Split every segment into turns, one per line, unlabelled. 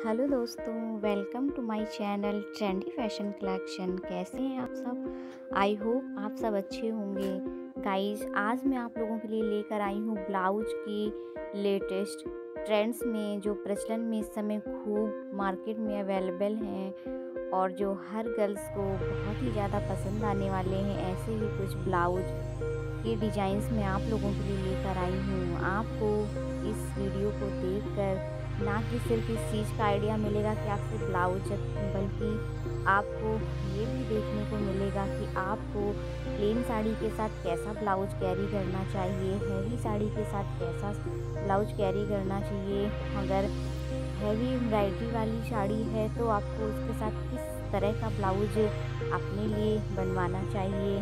Hello दोस्तों, welcome to my channel trendy fashion collection. कैसे हैं आप सब? आई होप आप सब अच्छे होंगे। गाइस, आज मैं आप लोगों के लिए लेकर आई हूँ ब्लाउज की लेटेस्ट ट्रेंड्स में जो प्रचलन में इस समय खूब मार्केट में अवेलेबल हैं और जो हर गर्ल्स को बहुत ही ज़्यादा पसंद आने वाले हैं। ऐसे ही कुछ ब्लाउज के डिज़ाइंस में आप लोगों के लिए लेकर आई हूँ। आपको इस वीडियो को देखकर ना कि सिर्फ इस चीज़ का आइडिया मिलेगा कि आप सिर्फ ब्लाउज, बल्कि आपको ये भी देखने को मिलेगा कि आपको प्लेन साड़ी के साथ कैसा ब्लाउज कैरी करना चाहिए, हैवी साड़ी के साथ कैसा ब्लाउज कैरी करना चाहिए। अगर हैवी एम्ब्रॉयडरी वाली साड़ी है तो आपको उसके साथ किस तरह का ब्लाउज अपने लिए बनवाना चाहिए।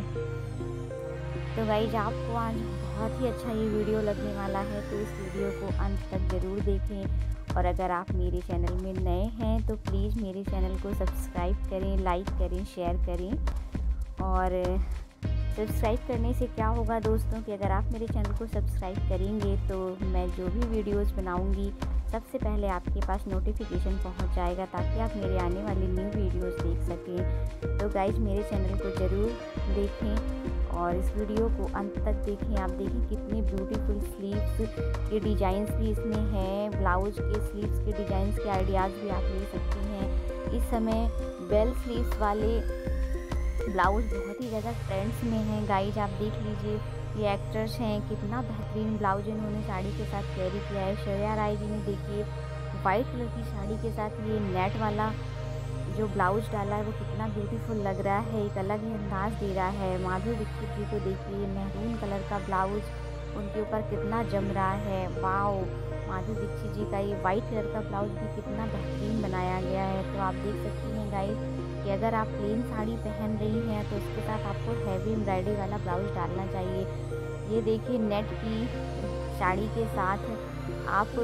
तो गाइज, आपको आज बहुत ही अच्छा ये वीडियो लगने वाला है, तो इस वीडियो को अंत तक ज़रूर देखें। और अगर आप मेरे चैनल में नए हैं तो प्लीज़ मेरे चैनल को सब्सक्राइब करें, लाइक करें, शेयर करें। और सब्सक्राइब करने से क्या होगा दोस्तों कि अगर आप मेरे चैनल को सब्सक्राइब करेंगे तो मैं जो भी वीडियोस बनाऊंगी सबसे पहले आपके पास नोटिफिकेशन पहुंच जाएगा, ताकि आप मेरे आने वाली न्यू वीडियोस देख सकें। तो गाइज, मेरे चैनल को ज़रूर देखें और इस वीडियो को अंत तक देखें। आप देखिए कितनी ब्यूटीफुल स्लीव्स के डिज़ाइंस भी इसमें हैं। ब्लाउज के स्लीव्स के डिज़ाइंस के आइडियाज़ भी आप ले सकती हैं। इस समय बेल स्लीव्स वाले ब्लाउज बहुत ही ज़्यादा ट्रेंड्स में हैं। गाइज, आप देख लीजिए, ये एक्टर्स हैं, कितना बेहतरीन ब्लाउज इन्होंने साड़ी के साथ कैरी किया है। श्रेया राय जी ने देखिए वाइट कलर की साड़ी के साथ ये नेट वाला जो ब्लाउज डाला है वो कितना ब्यूटीफुल लग रहा है, एक अलग ही अंदाज दे रहा है। माधुरी दीक्षित जी को देखिए, मैरून कलर का ब्लाउज उनके ऊपर कितना जम रहा है। वाओ, माधुरी दीक्षित जी का ये वाइट कलर का ब्लाउज भी कितना बेहतरीन बनाया गया है। तो आप देख सकती हैं गाइस कि अगर आप प्लेन साड़ी पहन रही हैं तो उसके साथ आपको हैवी एम्ब्रॉयडरी वाला ब्लाउज डालना चाहिए। ये देखिए, नेट की साड़ी के साथ आप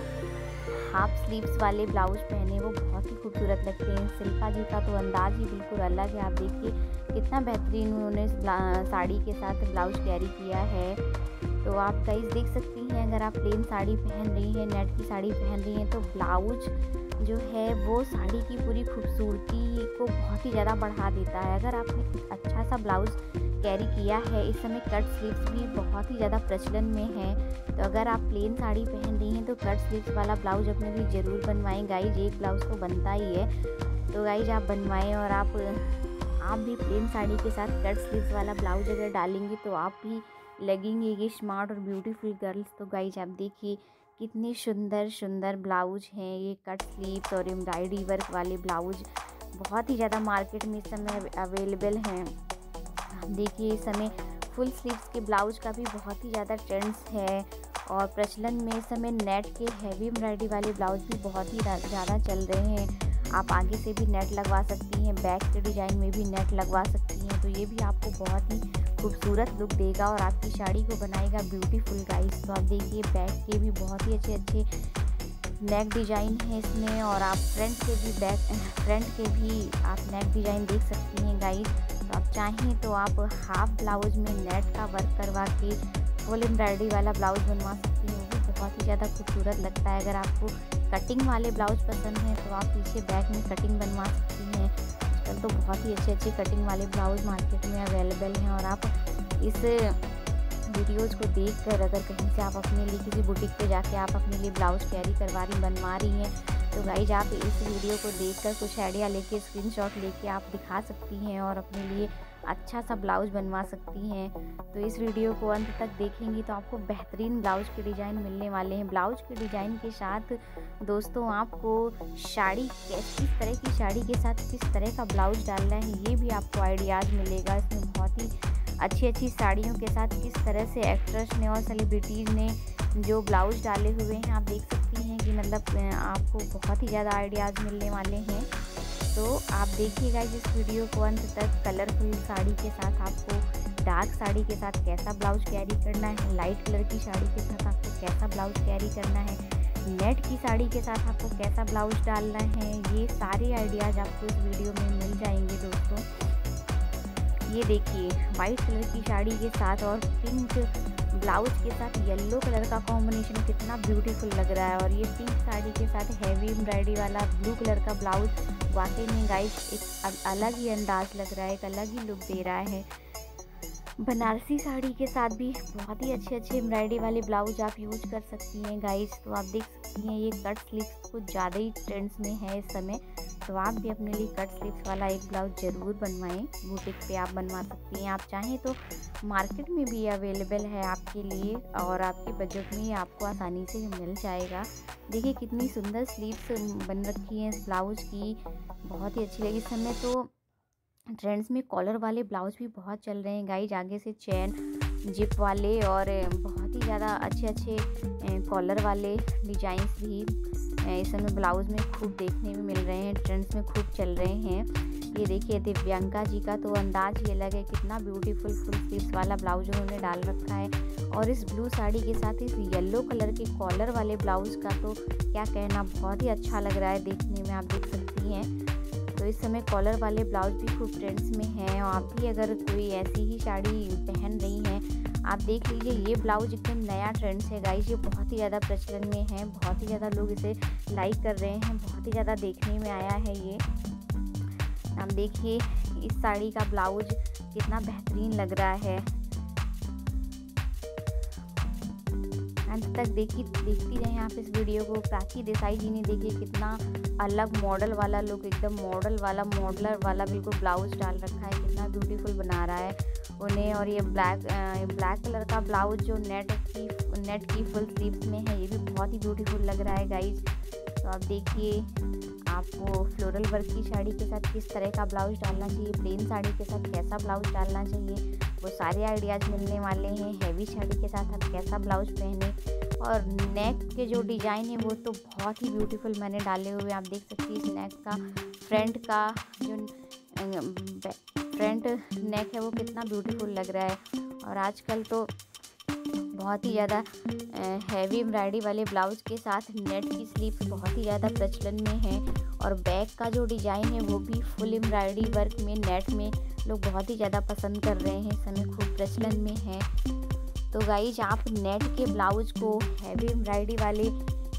हाफ स्लीव्स वाले ब्लाउज पहने, वो बहुत ही खूबसूरत लगते हैं। शिल्पा जी का तो अंदाज ही बिल्कुल अलग है। आप देखिए कितना बेहतरीन उन्होंने इस साड़ी के साथ ब्लाउज कैरी किया है। तो आप गाइस देख सकती हैं, अगर आप प्लेन साड़ी पहन रही हैं, नेट की साड़ी पहन रही हैं, तो ब्लाउज जो है वो साड़ी की पूरी खूबसूरती को बहुत ही ज़्यादा बढ़ा देता है। अगर आपने अच्छा सा ब्लाउज कैरी किया है, इस समय कट स्लीव्स भी बहुत ही ज़्यादा प्रचलन में है, तो अगर आप प्लेन साड़ी पहन रही हैं तो कट स्लीव्स वाला ब्लाउज अपने लिए ज़रूर बनवाएं। गाइज, एक ब्लाउज तो बनता ही है, तो गाइज आप बनवाएं। और आप भी प्लेन साड़ी के साथ कट स्लीव्स वाला ब्लाउज अगर डालेंगी तो आप भी लगेंगे ये स्मार्ट और ब्यूटीफुल गर्ल्स। तो गाइज आप देखिए कितनी सुंदर सुंदर ब्लाउज हैं ये कट स्लीव्स और एम्ब्रॉयडरी वर्क वाले ब्लाउज बहुत ही ज़्यादा मार्केट में इस समय अवेलेबल हैं। देखिए, इस समय फुल स्लीव्स के ब्लाउज का भी बहुत ही ज़्यादा ट्रेंड्स है और प्रचलन में इस समय नेट के हैवी एम्ब्रॉयडरी वाले ब्लाउज भी बहुत ही ज़्यादा चल रहे हैं। आप आगे से भी नेट लगवा सकती हैं, बैक के डिज़ाइन में भी नेट लगवा सकती हैं, तो ये भी आपको बहुत ही खूबसूरत लुक देगा और आपकी साड़ी को बनाएगा ब्यूटीफुल। गाइस, तो आप देखिए बैक के भी बहुत ही अच्छे अच्छे नेक डिज़ाइन है इसमें, और आप फ्रंट के भी आप नेक डिज़ाइन देख सकती हैं। गाइस, तो आप चाहें तो आप हाफ ब्लाउज में नेट का वर्क करवा के फुल एम्ब्रॉयडरी वाला ब्लाउज बनवा सकती हैं, वो भी बहुत ही ज़्यादा खूबसूरत लगता है। अगर आपको कटिंग वाले ब्लाउज पसंद हैं तो आप पीछे बैक में कटिंग बनवा सकती हैं। आजकल तो बहुत ही अच्छे अच्छे कटिंग वाले ब्लाउज मार्केट में अवेलेबल हैं, और आप इस वीडियोज़ को देखकर अगर कहीं से आप अपने लिए किसी बुटीक पे जाके आप अपने लिए ब्लाउज कैरी करवा रही बनवा रही हैं, तो गाइज आप इस वीडियो को देखकर कुछ आइडिया लेके स्क्रीनशॉट लेके आप दिखा सकती हैं और अपने लिए अच्छा सा ब्लाउज बनवा सकती हैं। तो इस वीडियो को अंत तक देखेंगी तो आपको बेहतरीन ब्लाउज के डिज़ाइन मिलने वाले हैं। ब्लाउज के डिज़ाइन के साथ दोस्तों आपको साड़ी किस तरह की साड़ी के साथ किस तरह का ब्लाउज डालना है, ये भी आपको आइडियाज़ मिलेगा। इसमें बहुत ही अच्छी अच्छी साड़ियों के साथ किस तरह से एक्ट्रेस ने और सेलिब्रिटीज़ ने जो ब्लाउज डाले हुए हैं, आप देख सकती हैं कि मतलब आपको बहुत ही ज़्यादा आइडियाज़ मिलने वाले हैं। तो आप देखिएगा इस वीडियो को अंत तक। कलरफुल साड़ी के साथ आपको डार्क साड़ी के साथ कैसा ब्लाउज कैरी करना है, लाइट कलर की साड़ी के साथ आपको कैसा ब्लाउज कैरी करना है, नेट की साड़ी के साथ आपको कैसा ब्लाउज डालना है, ये सारे आइडियाज़ आपको इस वीडियो में मिल जाएंगे दोस्तों। ये देखिए, वाइट कलर की साड़ी के साथ और पिंक ब्लाउज के साथ येलो कलर का कॉम्बिनेशन कितना ब्यूटीफुल लग रहा है। और ये पिंक साड़ी के साथ हैवी एम्ब्रॉयडरी वाला ब्लू कलर का ब्लाउज वाकई में गाइस एक अलग ही अंदाज लग रहा है, एक अलग ही लुक दे रहा है। बनारसी साड़ी के साथ भी बहुत ही अच्छे एम्ब्रॉयडरी वाले ब्लाउज आप यूज कर सकती हैं गाइस। तो आप देख सकती हैं ये कट स्लीव्स कुछ ज़्यादा ही ट्रेंड्स में है इस समय, तो आप भी अपने लिए कट स्लीव्स वाला एक ब्लाउज ज़रूर बनवाएं। बुटीक पे आप बनवा सकती हैं, आप चाहें तो मार्केट में भी अवेलेबल है आपके लिए और आपके बजट में आपको आसानी से मिल जाएगा। देखिए कितनी सुंदर स्लीव्स बन रखी हैं इस ब्लाउज की, बहुत ही अच्छी लगी। इस समय तो ट्रेंड्स में कॉलर वाले ब्लाउज भी बहुत चल रहे हैं गाइज, आगे से चैन जिप वाले और बहुत ही ज़्यादा अच्छे कॉलर वाले डिजाइंस भी इस समय ब्लाउज में खूब देखने में मिल रहे हैं, ट्रेंड्स में खूब चल रहे हैं। ये देखिए दिव्यांका जी का तो अंदाज ही अलग है, कितना ब्यूटीफुल फुल स्लीव्स वाला ब्लाउज उन्होंने डाल रखा है। और इस ब्लू साड़ी के साथ इस येलो कलर के कॉलर वाले ब्लाउज का तो क्या कहना, बहुत ही अच्छा लग रहा है देखने में, आप देख सकती हैं। तो इस समय कॉलर वाले ब्लाउज भी खूब ट्रेंड्स में हैं और आप भी अगर कोई ऐसी ही साड़ी पहन रही हैं, आप देख लीजिए ये ब्लाउज एकदम नया ट्रेंड्स है गाइस, ये बहुत ही ज़्यादा प्रचलन में है, बहुत ही ज़्यादा लोग इसे लाइक कर रहे हैं, बहुत ही ज़्यादा देखने में आया है ये। आप देखिए इस साड़ी का ब्लाउज कितना बेहतरीन लग रहा है। अंत तक देखती रहें आप इस वीडियो को। प्राची देसाई जी ने देखिए कितना अलग मॉडल वाला लुक, एकदम मॉडलर वाला बिल्कुल ब्लाउज डाल रखा है, कितना ब्यूटीफुल बना रहा है उन्हें। और ये ब्लैक कलर का ब्लाउज जो नेट की फुल स्लीव्स में है, ये भी बहुत ही ब्यूटीफुल लग रहा है गाइज। तो आप देखिए आपको फ्लोरल वर्क की साड़ी के साथ किस तरह का ब्लाउज डालना चाहिए, प्लेन साड़ी के साथ कैसा ब्लाउज डालना चाहिए, वो सारे आइडियाज़ मिलने वाले हैं। हैवी साड़ी के साथ आप कैसा ब्लाउज पहने, और नेक के जो डिज़ाइन है वो तो बहुत ही ब्यूटीफुल मैंने डाले हुए, आप देख सकती हैं। इस नेक का फ्रंट नेक है वो कितना ब्यूटीफुल लग रहा है। और आजकल तो बहुत ही ज़्यादा हैवी एम्ब्रॉयडरी वाले ब्लाउज के साथ नेट की स्लीव्स बहुत ही ज़्यादा प्रचलन में है। और बैक का जो डिज़ाइन है वो भी फुल एम्ब्रॉयडरी वर्क में नेट में लोग बहुत ही ज़्यादा पसंद कर रहे हैं, इस समय खूब प्रचलन में है। तो गाइज आप नेट के ब्लाउज को हैवी एम्ब्रॉयडरी वाले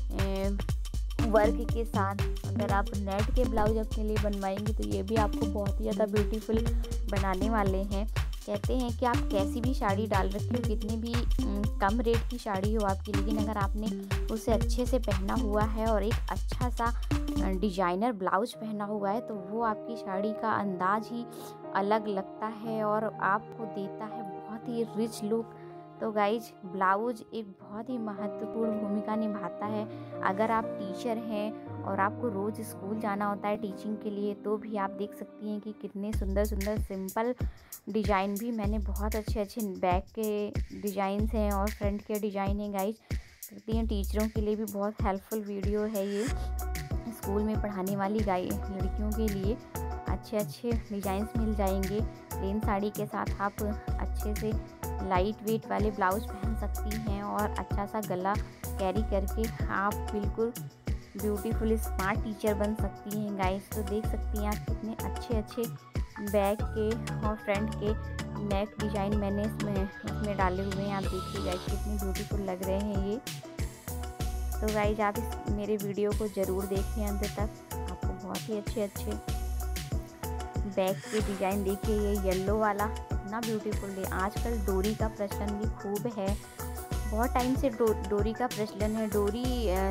वर्क के साथ अगर आप नेट के ब्लाउज अपने लिए बनवाएंगे तो ये भी आपको बहुत ही ज़्यादा ब्यूटीफुल बनाने वाले हैं। कहते हैं कि आप कैसी भी साड़ी डाल रखी हो, कितनी भी कम रेट की साड़ी हो आपकी, लेकिन अगर आपने उसे अच्छे से पहना हुआ है और एक अच्छा सा डिजाइनर ब्लाउज पहना हुआ है तो वो आपकी साड़ी का अंदाज ही अलग लगता है और आपको देता है बहुत ही रिच लुक। तो गाइज ब्लाउज एक बहुत ही महत्वपूर्ण भूमिका निभाता है। अगर आप टीचर हैं और आपको रोज़ स्कूल जाना होता है टीचिंग के लिए, तो भी आप देख सकती हैं कि कितने सुंदर सिंपल डिज़ाइन भी मैंने बहुत अच्छे बैक के डिज़ाइंस हैं और फ्रंट के डिज़ाइन हैं गाइज। सकती हैं टीचरों के लिए भी बहुत हेल्पफुल वीडियो है ये, स्कूल में पढ़ाने वाली लड़कियों के लिए अच्छे डिज़ाइंस मिल जाएंगे। प्लेन साड़ी के साथ आप अच्छे से लाइट वेट वाले ब्लाउज पहन सकती हैं और अच्छा सा गला कैरी करके आप बिल्कुल ब्यूटीफुल स्मार्ट टीचर बन सकती हैं गाइस। तो देख सकती हैं आप कितने अच्छे बैक के और फ्रंट के नेक डिज़ाइन मैंने इसमें डाले हुए हैं। आप देखिए गाइस कितने ब्यूटीफुल लग रहे हैं ये। तो गाइस आप इस मेरे वीडियो को ज़रूर देखें अंत तक, आपको बहुत ही अच्छे बैक के डिज़ाइन देखिए। ये येलो वाला कितना ब्यूटीफुल है। आजकल डोरी का प्रचलन भी खूब है, बहुत टाइम से डोरी का प्रचलन है। डोरी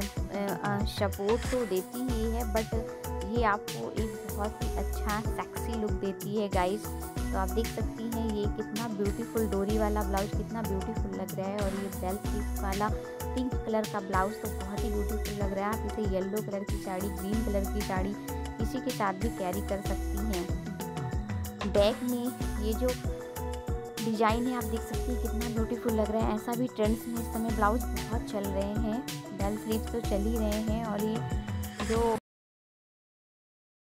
सपोर्ट तो देती ही है बट ये आपको एक बहुत ही अच्छा सेक्सी लुक देती है गाइस। तो आप देख सकती हैं ये कितना ब्यूटीफुल डोरी वाला ब्लाउज कितना ब्यूटीफुल लग रहा है। और ये बेल स्लीव्स वाला पिंक कलर का ब्लाउज तो बहुत ही ब्यूटीफुल लग रहा है। आप इसे येलो कलर की साड़ी, ग्रीन कलर की साड़ी किसी के साथ भी कैरी कर सकती हैं। बैक में ये जो डिज़ाइन है आप देख सकती हैं कितना ब्यूटीफुल लग रहा है। ऐसा भी ट्रेंड्स में इस समय ब्लाउज बहुत चल रहे हैं, बेल स्लीव्स तो चल ही रहे हैं। और ये जो